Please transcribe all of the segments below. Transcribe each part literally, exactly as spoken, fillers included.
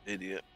Idiot.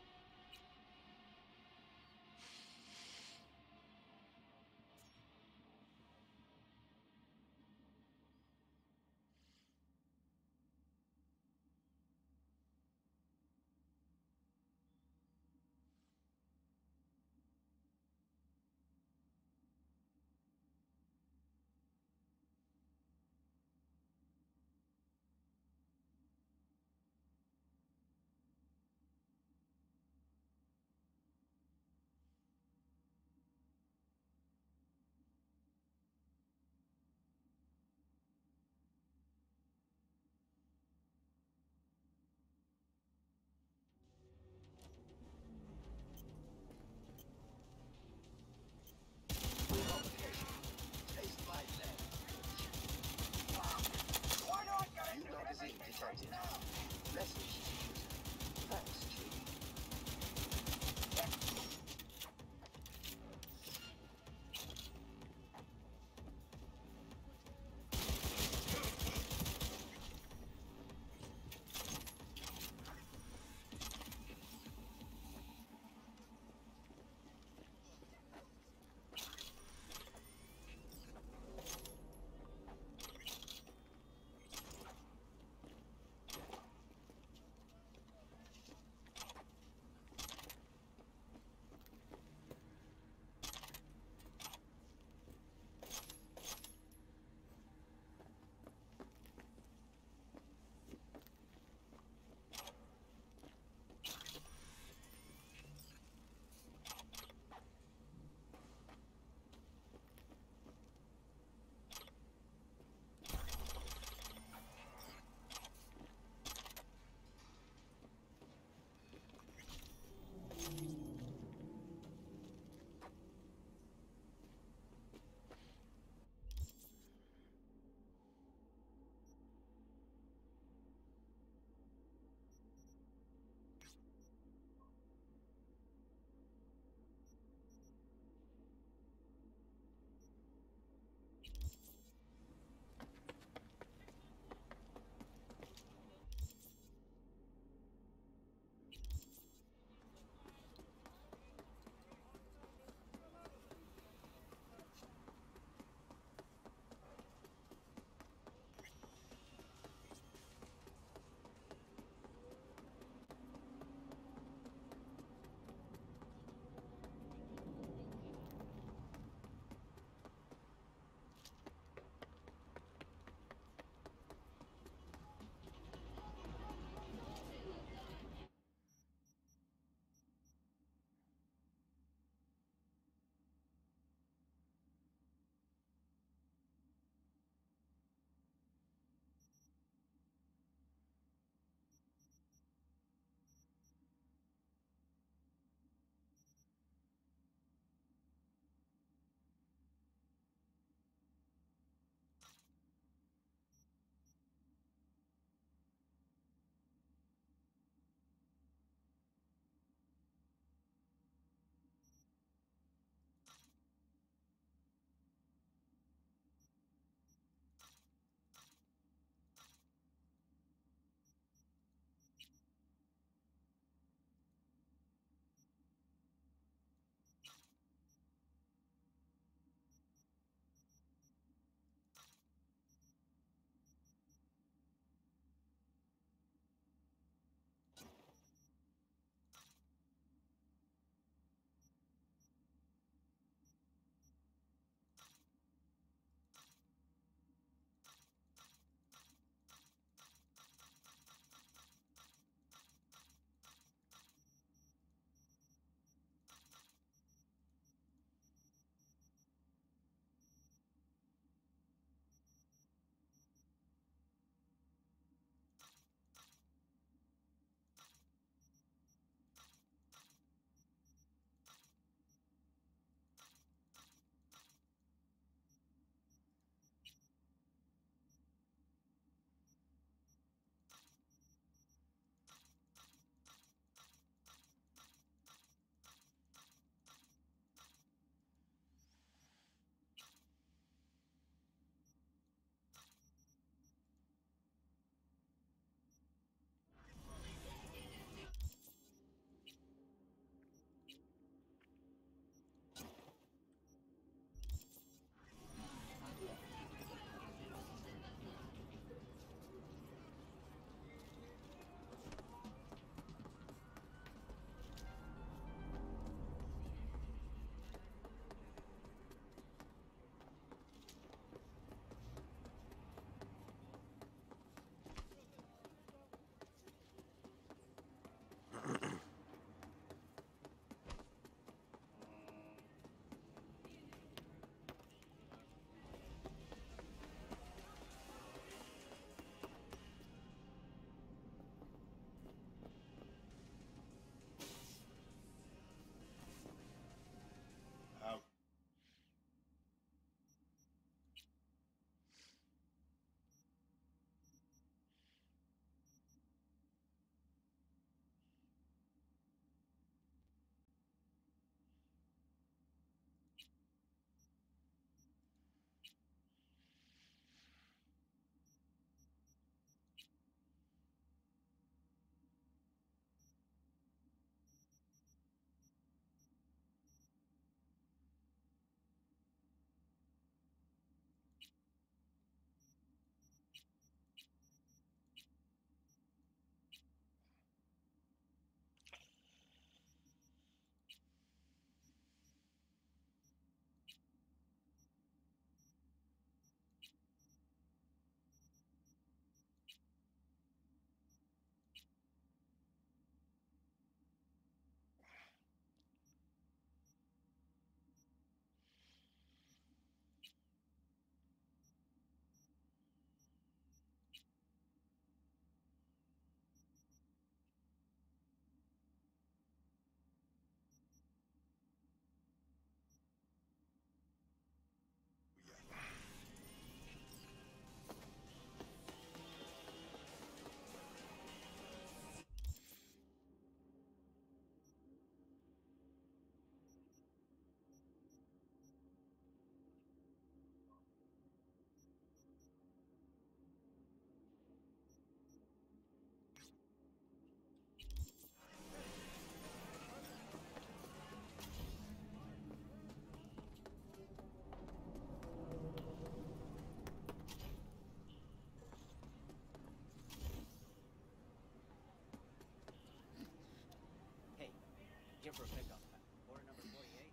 Here for a pickup. Order number forty-eight.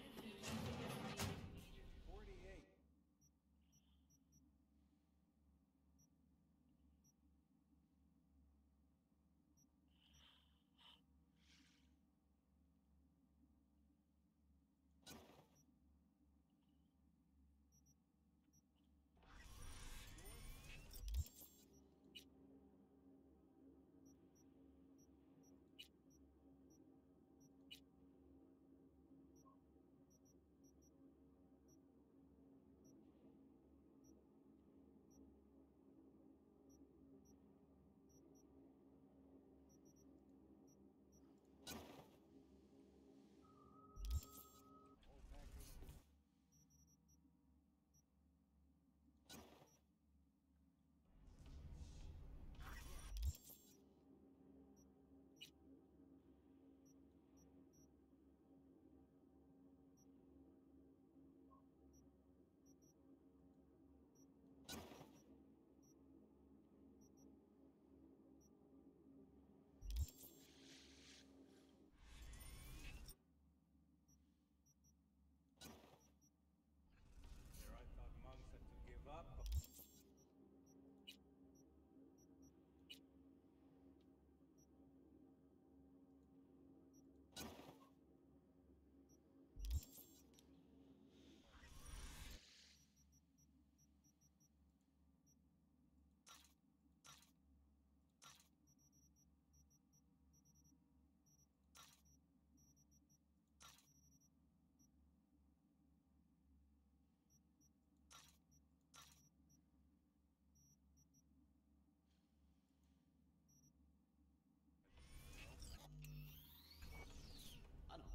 forty-eight. Whole package. Here I thought monks had to give up. I know.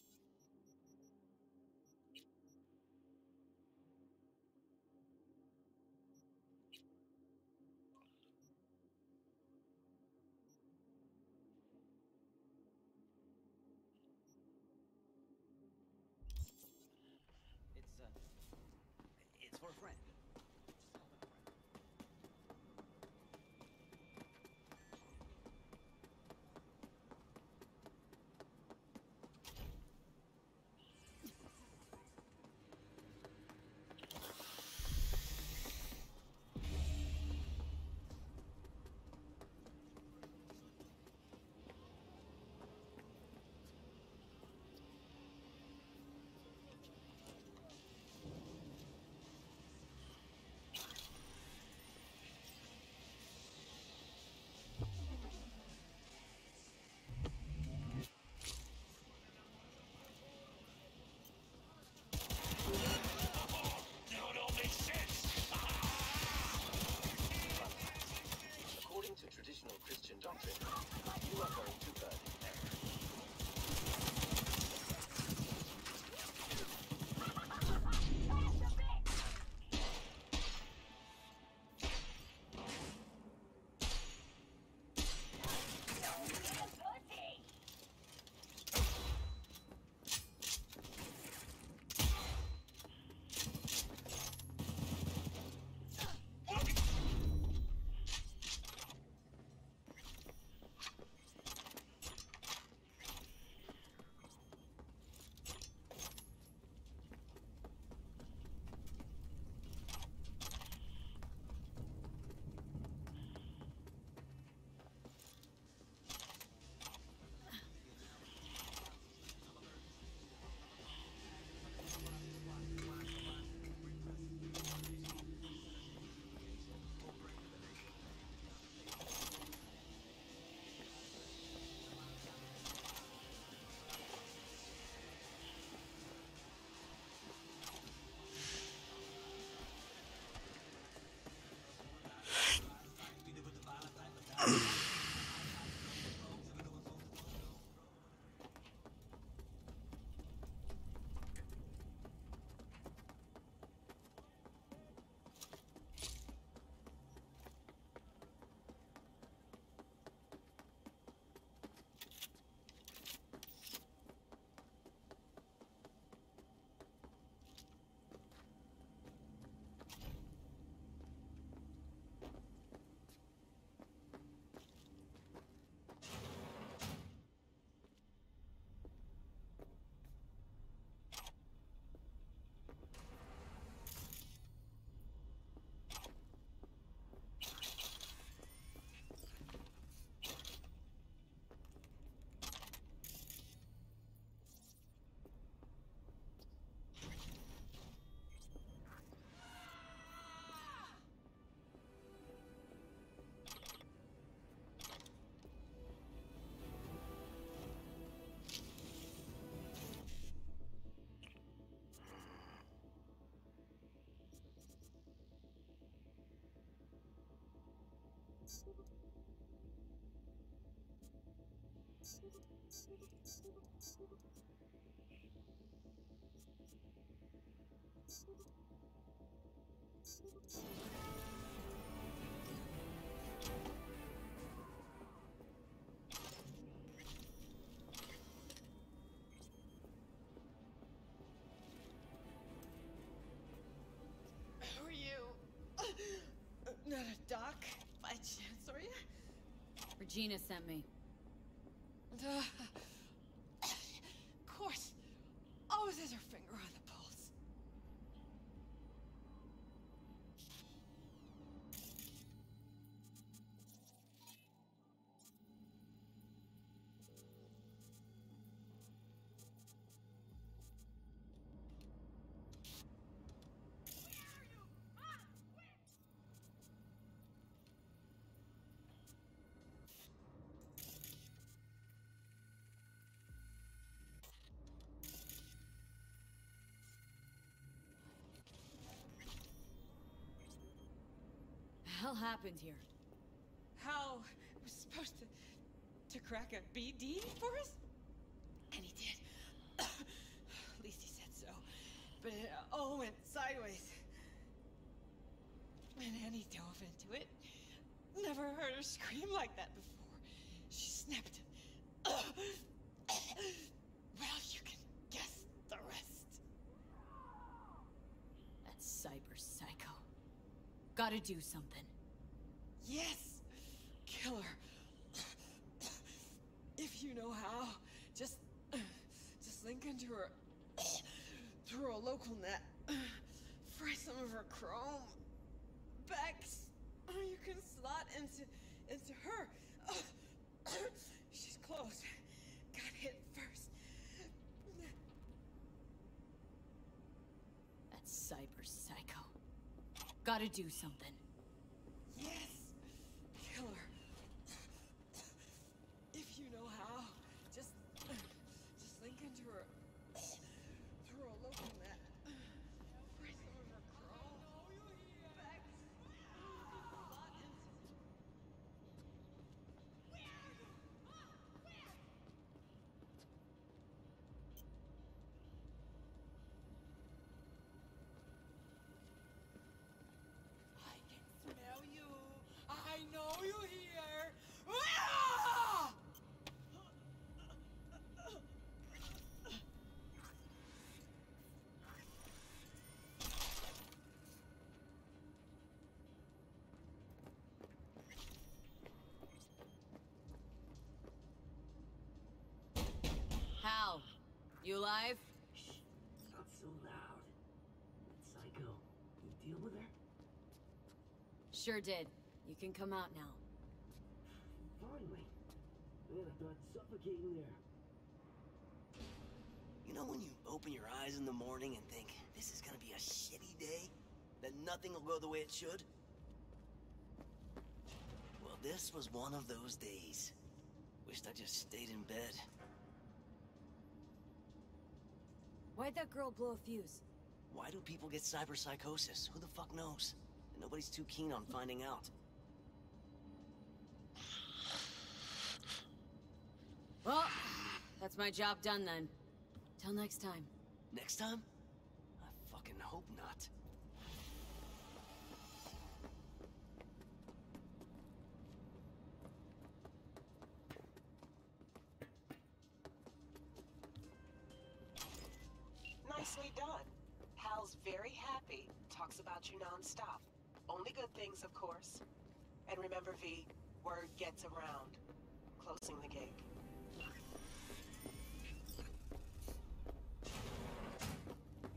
It's, uh... It's for a friend. Now it all makes sense! According to traditional Christian doctrine, you are going to burn in hell. Who are you? Not a doc, by chance, are you? Regina sent me. Uh, of course. Always has her finger on the pulse. The hell happened here? Hal was supposed to to crack a B D for us? And he did. At least he said so. But it all went sideways. And Annie dove into it. Never heard her scream like that before. She snapped. Well, you can guess the rest. That cyber psycho. Gotta do something. Yes! Kill her. If you know how, just... just link into her... through a local net. Fry some of her chrome. Bex! You can slot into... into her. She's close. Got hit first. That cyber psycho. Gotta do something. Yes! Kill her. If you know how, just... just link into her... through a local net. Fry some of her chrome. Bex! Slot into... I can smell you. I know you here. Ah! Hal, you alive? Not so loud. That psycho. You deal with her? Sure did. You can come out now. Finally. Man, I thought suffocating there. You know when you open your eyes in the morning and think, this is gonna be a shitty day? That nothing will go the way it should? Well, this was one of those days. Wished I just stayed in bed. Why'd that girl blow a fuse? Why do people get cyberpsychosis? Who the fuck knows? And nobody's too keen on finding out. Well, that's my job done then. Till next time. Next time? I fucking hope not. Nicely done. Hal's very happy. Talks about you non-stop. Only good things, of course. And remember, V, word gets around. Closing the gate.